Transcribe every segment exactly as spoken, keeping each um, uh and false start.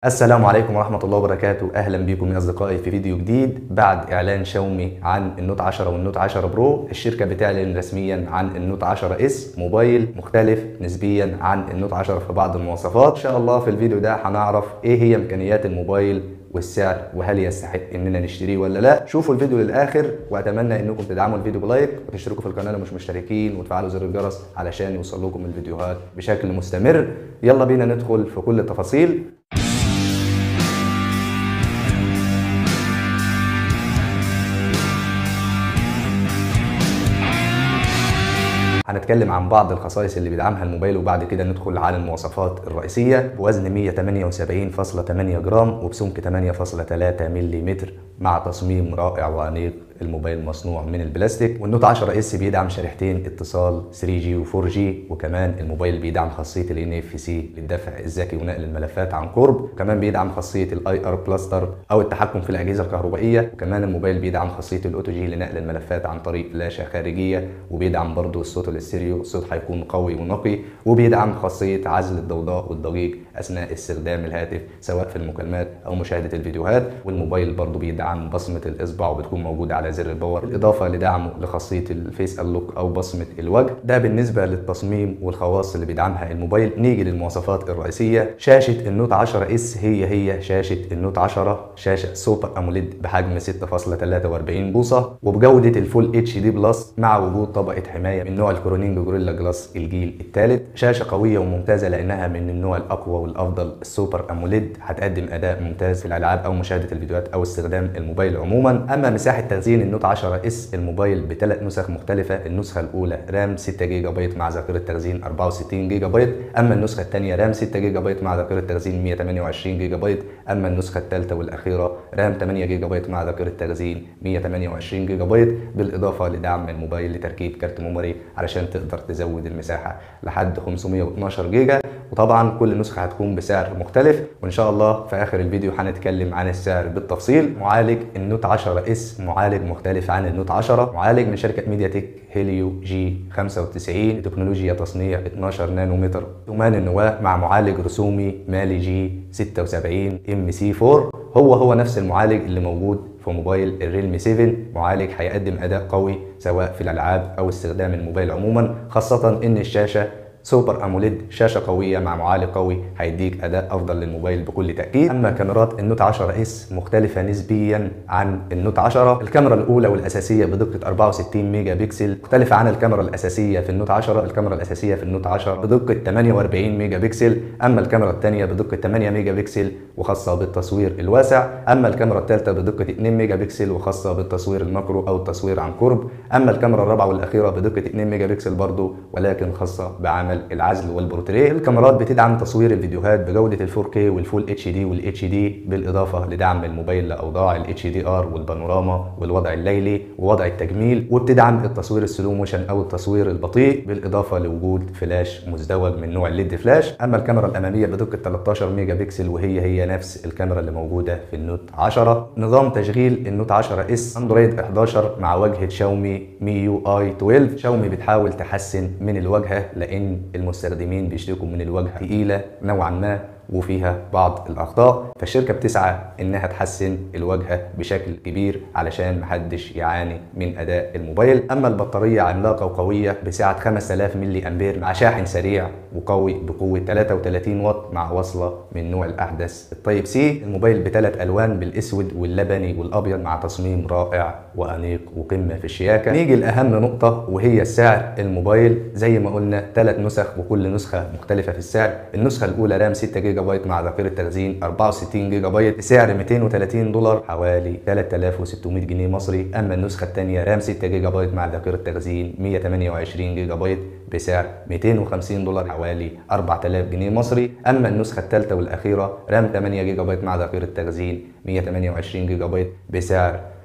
السلام عليكم ورحمة الله وبركاته. أهلا بكم يا أصدقائي في فيديو جديد. بعد إعلان شاومي عن النوت عشرة والنوت عشرة برو، الشركة بتعلن رسميا عن النوت عشرة اس، موبايل مختلف نسبيا عن النوت عشرة في بعض المواصفات. إن شاء الله في الفيديو ده هنعرف إيه هي إمكانيات الموبايل والسعر، وهل يستحق إننا نشتريه ولا لا. شوفوا الفيديو للآخر، وأتمنى إنكم تدعموا الفيديو بلايك وتشتركوا في القناة لو مش مشتركين، وتفعلوا زر الجرس علشان يوصل لكم الفيديوهات بشكل مستمر. يلا بينا ندخل في كل التفاصيل. هنتكلم عن بعض الخصائص اللي بيدعمها الموبايل، وبعد كده ندخل على المواصفات الرئيسية. بوزن مية وتمانية وسبعين فاصلة تمانية جرام وبسمك تمانية فاصلة تلاتة ملم، مع تصميم رائع وأنيق. الموبايل مصنوع من البلاستيك، والنوت عشرة اس بيدعم شريحتين اتصال ثري جي و فور جي، وكمان الموبايل بيدعم خاصيه ال إن إف سي للدفع الذكي ونقل الملفات عن قرب، وكمان بيدعم خاصيه الاي ار بلاستر او التحكم في الاجهزه الكهربائيه، وكمان الموبايل بيدعم خاصيه الاوتو جي لنقل الملفات عن طريق فلاشه خارجيه، وبيدعم برضه الصوت الاستيريو، الصوت هيكون قوي ونقي، وبيدعم خاصيه عزل الضوضاء والضجيج اثناء استخدام الهاتف سواء في المكالمات او مشاهده الفيديوهات. والموبايل برضه بيدعم بصمه الاصبع وبتكون موجوده على زر الباور، بالاضافه لدعمه لخاصيه الفيس انلوك او بصمه الوجه. ده بالنسبه للتصميم والخواص اللي بيدعمها الموبايل. نيجي للمواصفات الرئيسيه. شاشه النوت عشرة اس هي هي شاشه النوت عشرة، شاشه سوبر اموليد بحجم ستة فاصلة تلاتة وأربعين بوصه وبجوده الفول اتش دي بلس، مع وجود طبقه حمايه من نوع الكورونينج جوريلا جلاس الجيل الثالث. شاشه قويه وممتازه لانها من النوع الاقوى والافضل، السوبر اموليد. هتقدم اداء ممتاز في الالعاب او مشاهده الفيديوهات او استخدام الموبايل عموما. اما مساحه تخزين النوت عشرة اس، الموبايل بثلاث نسخ مختلفه. النسخه الاولى رام ستة جيجا بايت مع ذاكره تخزين أربعة وستين جيجا بايت، اما النسخه الثانيه رام ستة جيجا بايت مع ذاكره تخزين مية وتمانية وعشرين جيجا بايت، اما النسخه الثالثه والاخيره رام تمانية جيجا بايت مع ذاكره تخزين مية وتمانية وعشرين جيجا بايت، بالاضافه لدعم الموبايل لتركيب كارت ميموري علشان تقدر تزود المساحه لحد خمسمية واتناشر جيجا. وطبعا كل نسخه هتكون بسعر مختلف، وان شاء الله في اخر الفيديو هنتكلم عن السعر بالتفصيل. معالج النوت عشرة اس معالج مختلف عن النوت عشرة، معالج من شركه ميديا تك هيليو جي خمسة وتسعين، تكنولوجيا تصنيع اتناشر نانومتر ثمان النواه، مع معالج رسومي مالي جي ستة وسبعين ام سي أربعة. هو هو نفس المعالج اللي موجود في موبايل الريلمي سبعة. معالج هيقدم اداء قوي سواء في الالعاب او استخدام الموبايل عموما، خاصه ان الشاشه سوبر اموليد، شاشه قويه مع معالج قوي هيديك اداء افضل للموبايل بكل تاكيد. اما كاميرات النوت عشرة اس مختلفه نسبيا عن النوت عشرة. الكاميرا الاولى والاساسيه بدقه أربعة وستين ميجا بكسل، مختلفه عن الكاميرا الاساسيه في النوت عشرة. الكاميرا الاساسيه في النوت عشرة بدقه تمانية وأربعين ميجا بكسل، اما الكاميرا الثانيه بدقه تمانية ميجا بكسل وخاصه بالتصوير الواسع، اما الكاميرا الثالثه بدقه اتنين ميجا بكسل وخاصه بالتصوير الماكرو او التصوير عن قرب، اما الكاميرا الرابعه والاخيره بدقه اتنين ميجا بكسل برضه ولكن خاصه بعمل العزل والبورتريه. الكاميرات بتدعم تصوير الفيديوهات بجوده ال فور كيه والفول اتش دي والاتش دي، بالاضافه لدعم الموبايل لاوضاع الاتش دي ار والبانوراما والوضع الليلي ووضع التجميل، وبتدعم التصوير السلو موشن او التصوير البطيء، بالاضافه لوجود فلاش مزدوج من نوع الليد فلاش. اما الكاميرا الاماميه بدقه تلتاشر ميجا بكسل، وهي هي نفس الكاميرا اللي موجوده في النوت عشرة. نظام تشغيل النوت عشرة اس اندرويد احداشر مع واجهه شاومي ميو اي اتناشر. شاومي بتحاول تحسن من الواجهه لان المستخدمين بيشتكوا من الواجهه ثقيله نوعا ما وفيها بعض الاخطاء، فالشركه بتسعى انها تحسن الواجهه بشكل كبير علشان محدش يعاني من اداء الموبايل. اما البطاريه عملاقه وقويه بسعه خمسة آلاف ملي امبير، مع شاحن سريع وقوي بقوه تلاتة وتلاتين واط، مع وصله من نوع الاحدث التايب سي. الموبايل بثلاث الوان، بالاسود واللبني والابيض، مع تصميم رائع وانيق وقمه في الشياكه. نيجي لاهم نقطه وهي السعر. الموبايل زي ما قلنا ثلاث نسخ وكل نسخه مختلفه في السعر. النسخه الاولى رام ستة جيجا بايت مع ذاكره تخزين أربعة وستين جيجا بايت بسعر ميتين وتلاتين دولار، حوالي تلاتة آلاف وستمية جنيه مصري. اما النسخه الثانيه رام ستة جيجا بايت مع ذاكره تخزين مية وتمانية وعشرين جيجا بايت بسعر ميتين وخمسين دولار، حوالي أربعة آلاف جنيه مصري. اما النسخه الثالثه والاخيره رام تمانية جيجا بايت مع ذاكره تخزين مية وتمانية وعشرين جيجا بايت بسعر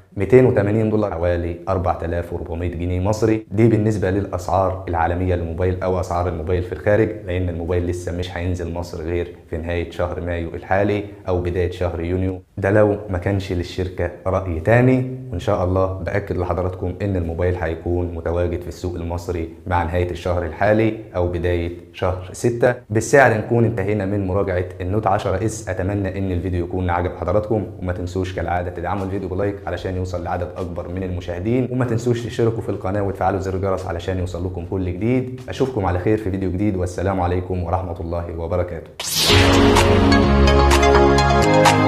مئتين وثمانين دولار حوالي أربعة آلاف وأربعمائة جنيه مصري. دي بالنسبه للاسعار العالميه للموبايل او اسعار الموبايل في الخارج، لان الموبايل لسه مش هينزل مصر غير في نهايه شهر مايو الحالي او بدايه شهر يونيو، ده لو ما كانش للشركه راي تاني. وان شاء الله باكد لحضراتكم ان الموبايل هيكون متواجد في السوق المصري مع نهايه الشهر الحالي او بدايه شهر ستة. بالسعر نكون انتهينا من مراجعه النوت عشرة اس. اتمنى ان الفيديو يكون عجب حضراتكم، وما تنسوش كالعاده تدعموا الفيديو بلايك علشان يوصل لعدد اكبر من المشاهدين، وما تنسوش تشتركوا في القناه وتفعلوا زر الجرس علشان يوصل لكم كل جديد. اشوفكم على خير في فيديو جديد، والسلام عليكم ورحمه الله وبركاته.